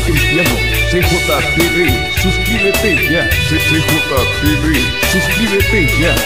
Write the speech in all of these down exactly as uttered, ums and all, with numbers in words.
cristiano. C J T V, suscríbete ya. C J T V, suscríbete ya.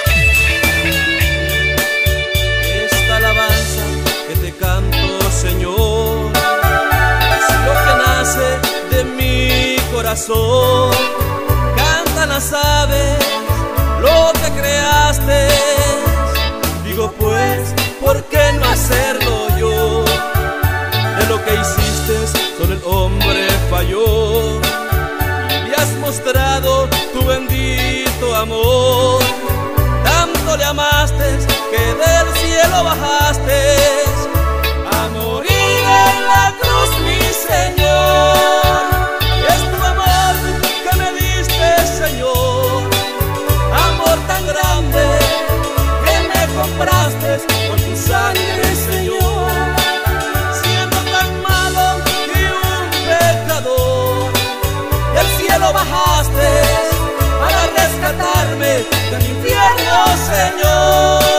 Esta alabanza que te canto, Señor, es lo que nace de mi corazón. Cantan las aves lo que creaste. Digo pues, ¿por qué no hacerlo yo? De lo que hiciste, solo el hombre falló. Y le has mostrado tu bendito amor. Tanto le amaste que del cielo bajaste a morir en la cruz, mi Señor. Es tu amor que me diste, Señor, amor tan grande que me compraste con tu sangre, Señor. Siendo tan malo y un pecador, del cielo bajaste para rescatarme del infierno, Señor.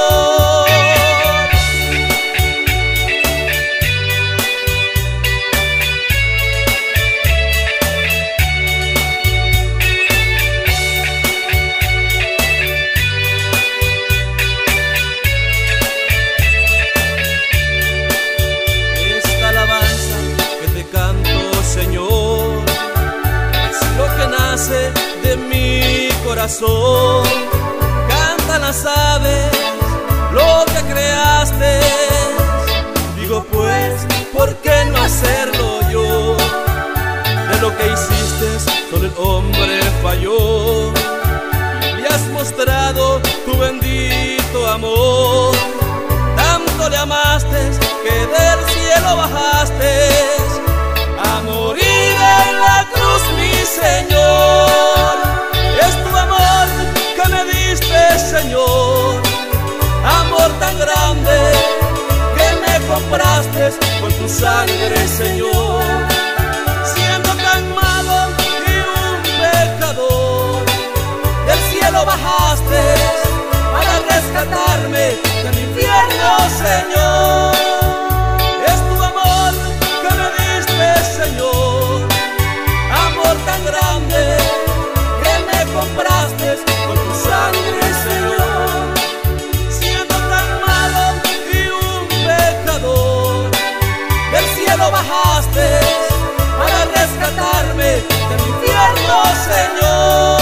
Esta alabanza que te canto, Señor, es lo que nace de mi corazón. Cantan las aves lo que creaste. Digo pues, ¿por qué no hacerlo yo? De lo que hiciste, solo el hombre falló. Y le has mostrado tu bendito amor. Tanto le amaste que del cielo bajaste a morir en la cruz, mi Señor. Es tu amor que me diste, Señor, amor tan grande que me compraste con tu sangre, Señor. Siendo tan malo y un pecador, del cielo bajaste para rescatarme del infierno, Señor. Es tu amor que me diste, Señor, amor tan grande que me compraste con tu sangre, Señor. Siendo tan malo y un pecador, del cielo bajaste para rescatarme del infierno, Señor.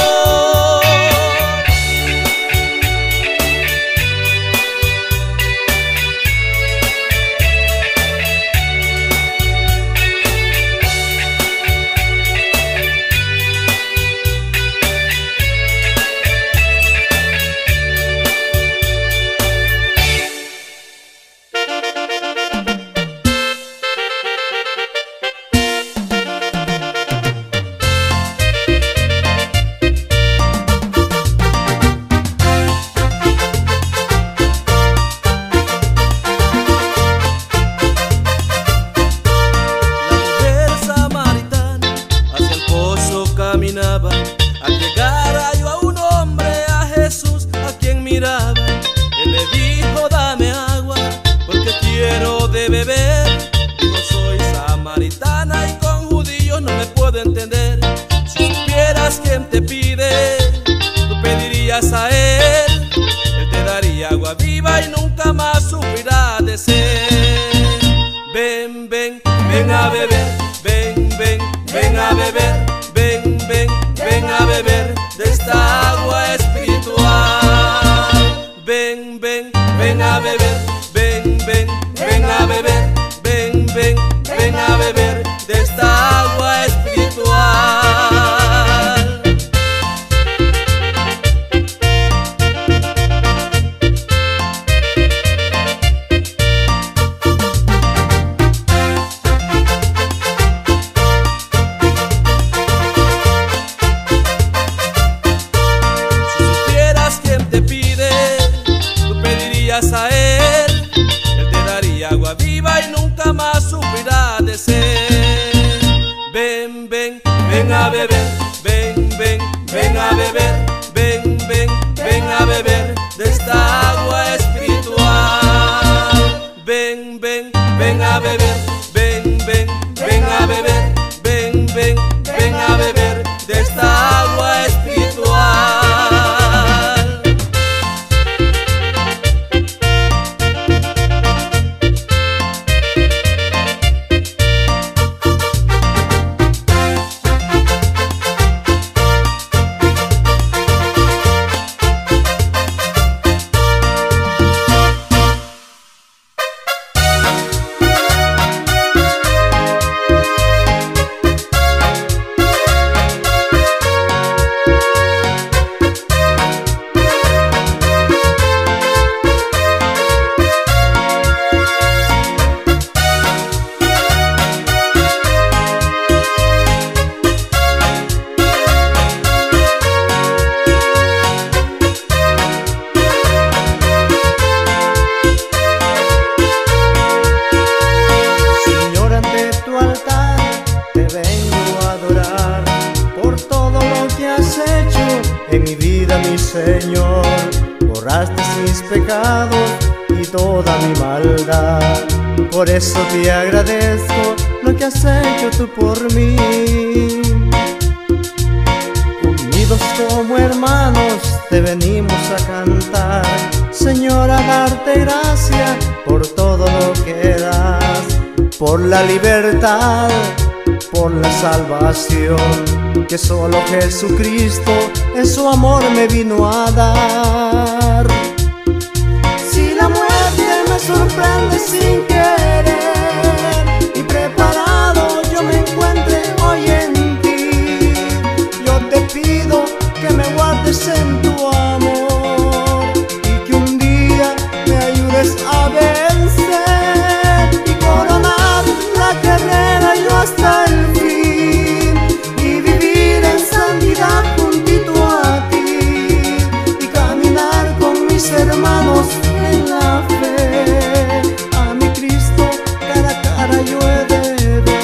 Caminaba, al llegar halló a un hombre, a Jesús, a quien miraba. Él le dijo, dame agua, porque quiero de beber. Dijo, soy samaritana y con judíos no me puedo entender. Si supieras quién te pide, tú pedirías a él. Él te daría agua viva y nunca más sufrirá de sed. Ven, ven, ven a beber, ven, ven, ven a beber. Ven, ven, ven a beber de esta agua espiritual. Ven, ven, ven a beber. Ven, ven, ven a beber. Ven, ven, ven a beber de esta agua espiritual. A él, él te daría agua viva y nunca más sufrirá de sed. Ven, ven, ven a beber. Ven, ven, ven a beber. Ven, ven, ven a beber de esta agua espiritual. Ven, ven, ven a beber. Ven, ven, ven a beber. Ven, en mi vida, mi Señor. Borraste mis pecados y toda mi maldad. Por eso te agradezco lo que has hecho tú por mí. Unidos como hermanos te venimos a cantar, Señor, a darte gracias por todo lo que das, por la libertad, por la salvación que solo Jesucristo en su amor me vino a dar. Si la muerte me sorprende sin querer y preparado yo me encuentre hoy en ti, yo te pido que me guardes en tu amor y que un día me ayudes a vencer y coronar la carrera yo hasta el fin y vivir en santidad juntito a ti y caminar con mis hermanos en la fe. A mi Cristo cara a cara yo he de ver.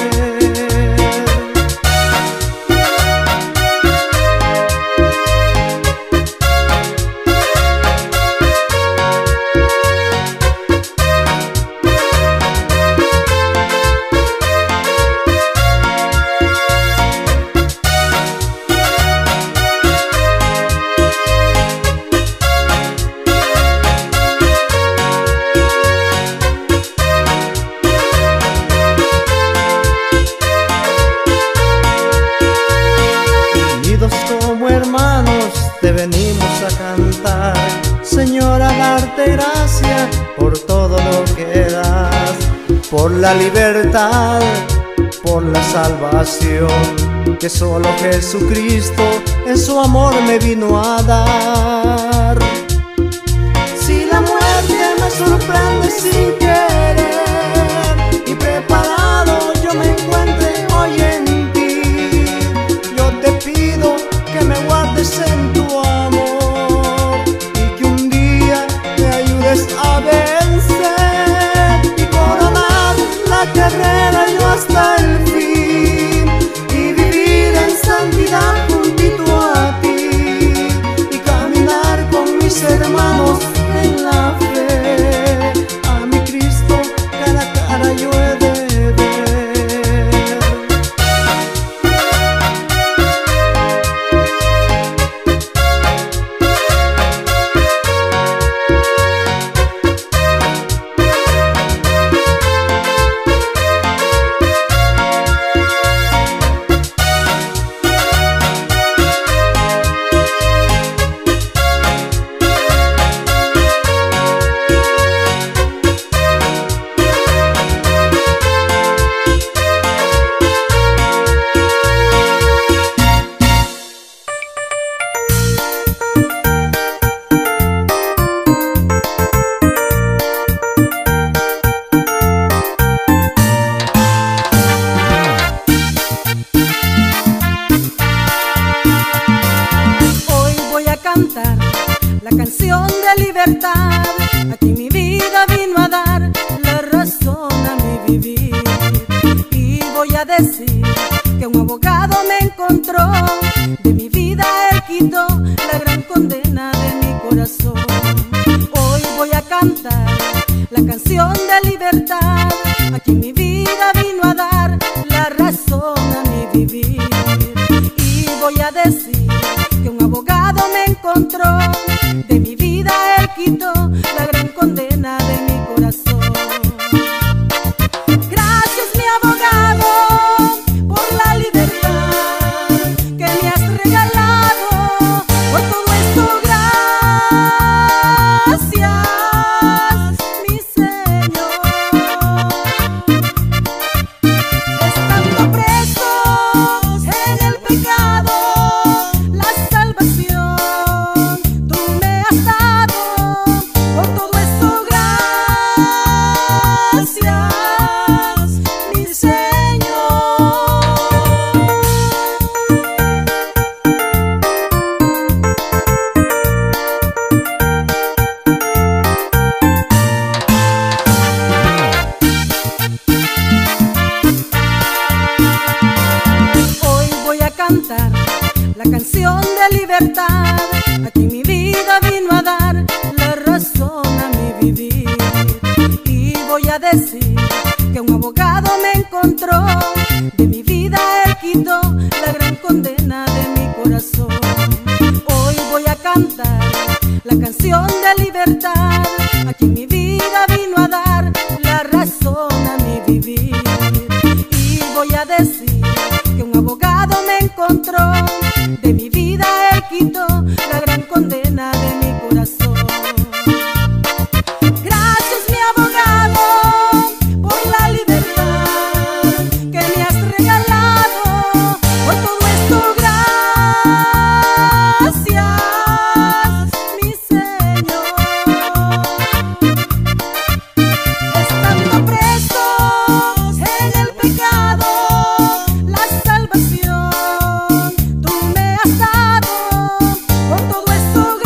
Como hermanos te venimos a cantar, Señor, a darte gracias por todo lo que das, por la libertad, por la salvación que solo Jesucristo en su amor me vino a dar. Si la muerte me sorprende sin querer y preparado yo me encuentre hoy en ti, yo te pido que me guardes en tu amor y que un día me ayudes a vencer y coronar la carrera yo hasta el fin y vivir en santidad juntito a ti y caminar con mis hermanos en la fe. A mi Cristo cara a cara yo he de ver. La canción de libertad, aquí mi vida vino a dar la razón a mi vivir. Y voy a decir que un abogado me encontró, de mi vida él quitó la gran condena de mi corazón. Hoy voy a cantar la canción de libertad, aquí mi vida vino a dar la razón a mi vivir. Y voy a decir que un abogado me encontró, de mi vida él quitó la gran condena de mi corazón. Gracias mi abogado por la libertad que me has regalado, por todo esto gracias mi Señor. Estando presos en el pecado, la salvación tú me has dado, por todo eso gracias mi Señor. Hoy voy a cantar la canción de de libertad, aquí mi vida vino a dar la razón a mi vivir. Y voy a decir que un abogado me encontró, de mi vida él quitó la gran condena de mi corazón. Hoy voy a cantar la canción de libertad, aquí mi vida vino a dar la razón a mi vivir. Y voy a decir que un abogado me encontró, de mi vida él quitó la gran condena de mi corazón. Gracias mi abogado por la libertad que me has regalado, por todo esto gracias mi Señor. Estando presos en el pecado, la salvación tú me has dado, por todo esto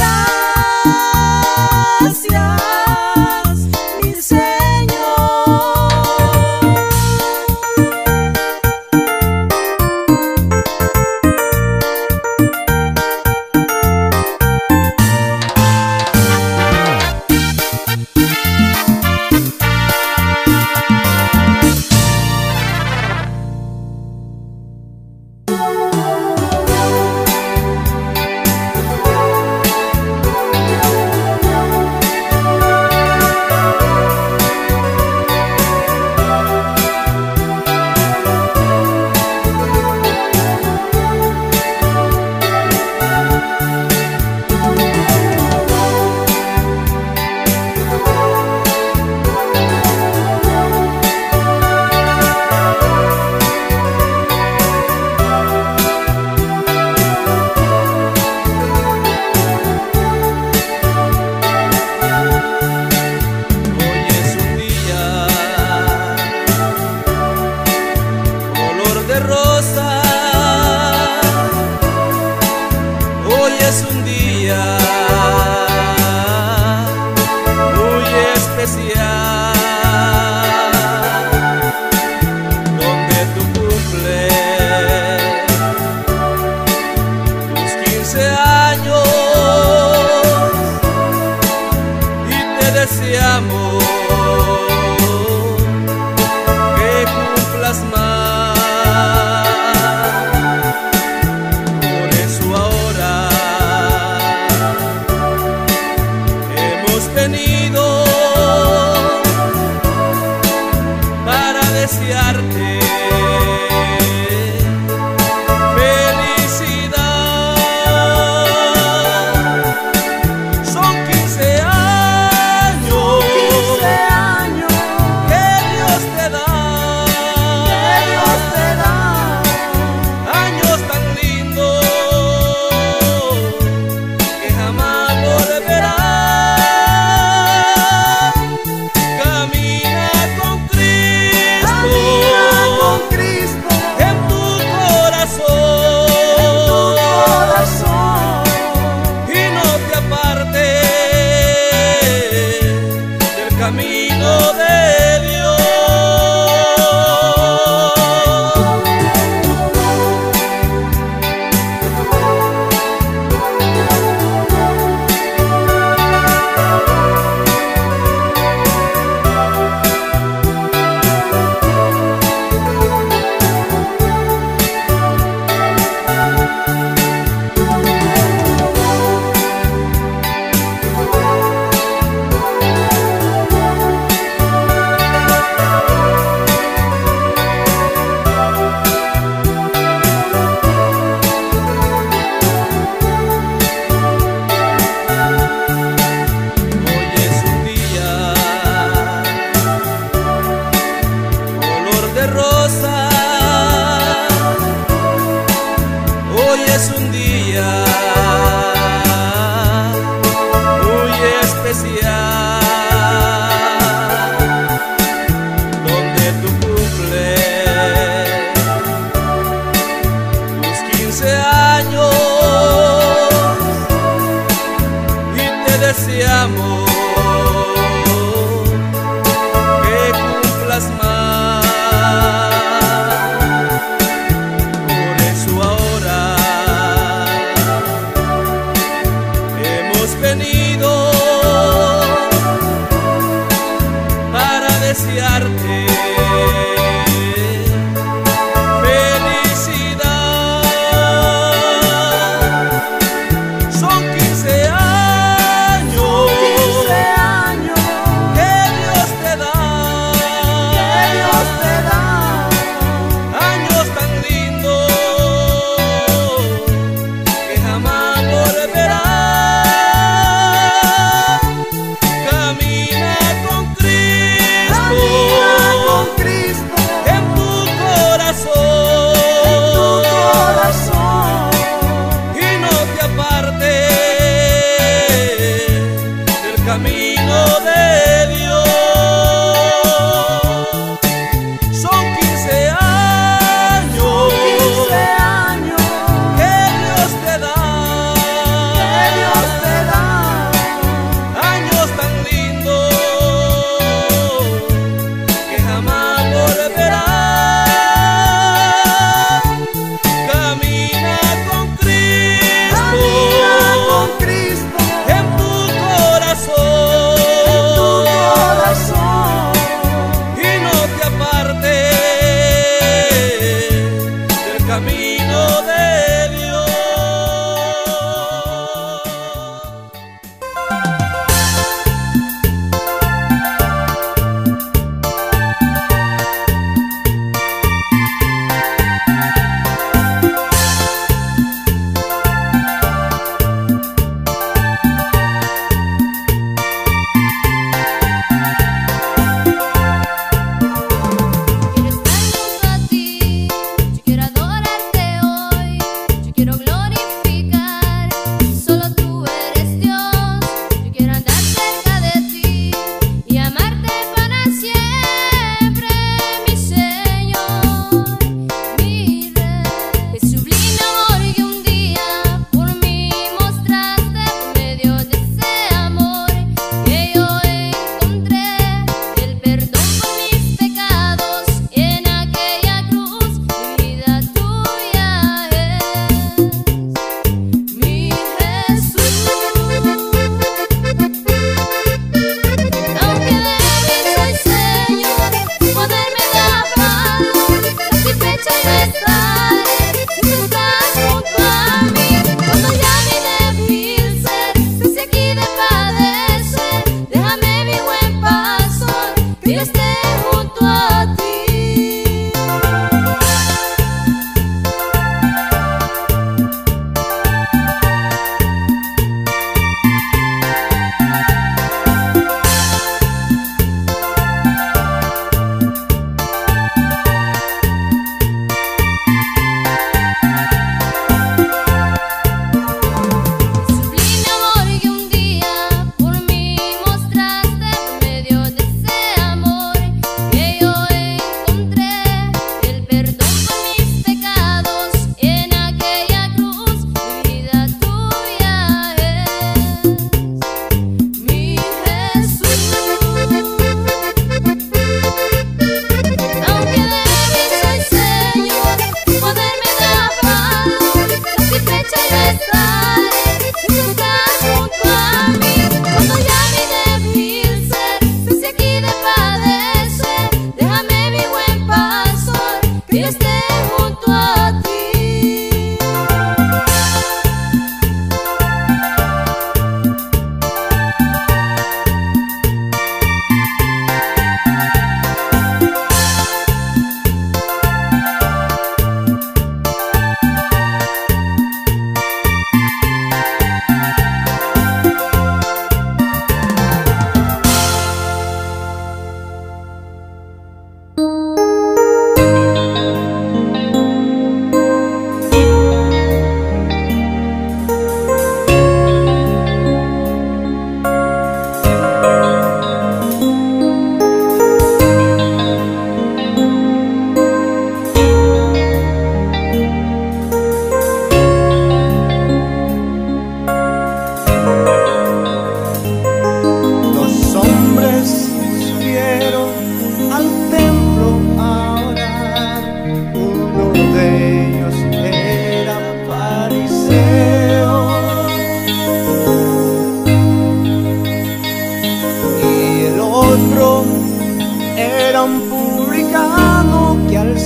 gracias mi Señor. Hoy es un día muy especial, donde tú cumples tus quince años y te deseamos que cumplas más. Venido para desearte felicidad. Son quince años, quince años que Dios te da, que Dios te da, años tan lindos que jamás volverán. Camino de Dios. Hoy es un día muy especial, donde tú cumples tus quince años y te deseamos que cumplas más. Por eso ahora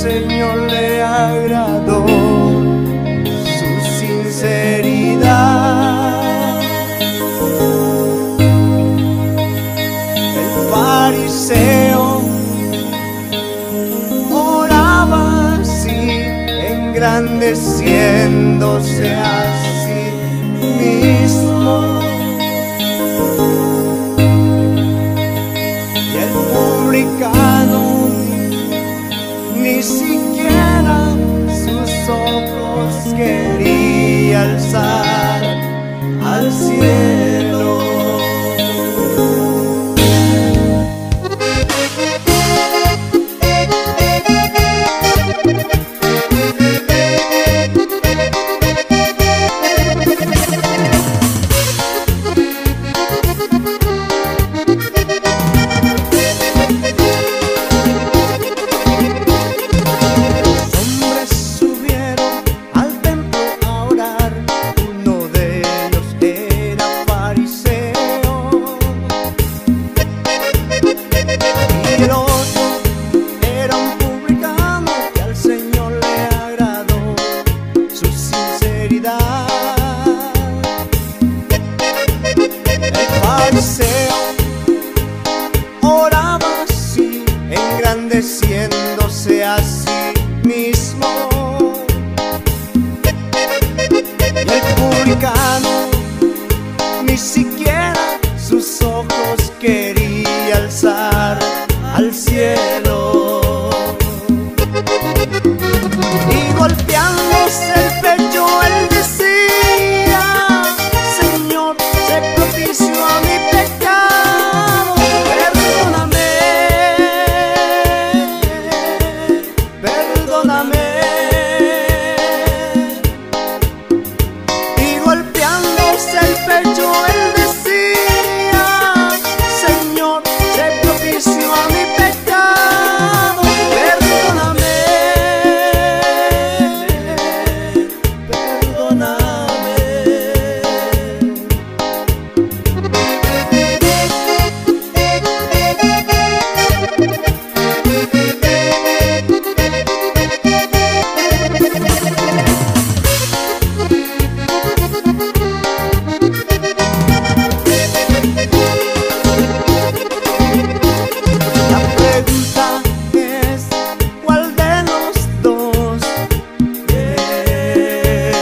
Señor le agradó su sinceridad. El fariseo oraba así, engrandeciéndose a sí mismo. Y el publicano ni siquiera sus ojos quería alzar al cielo. Oraba así, engrandeciéndose a sí mismo. Y el publicano ni siquiera sus ojos quería alzar al cielo. Y golpeándose el pecho él decía: Señor, sé propicio a mi pecado, perdóname, perdóname. Y golpeándose el pecho él decía: Señor, sé propicio a mi pecado, perdóname, perdóname. La pregunta es: ¿cuál de los dos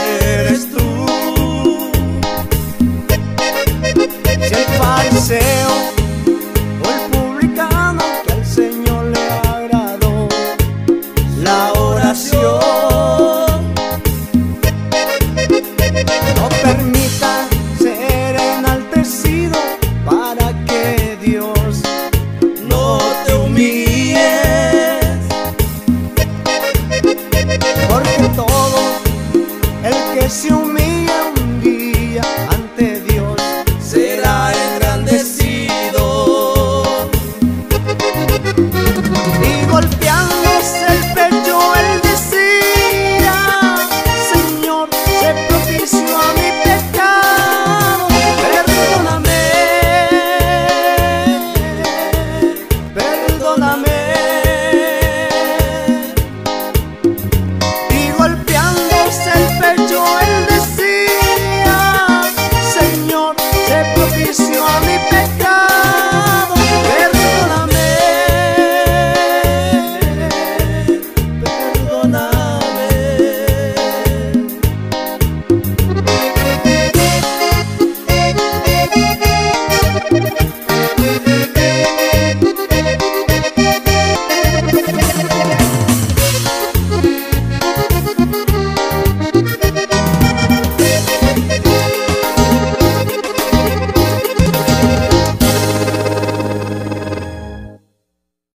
eres tú? Si el fariseo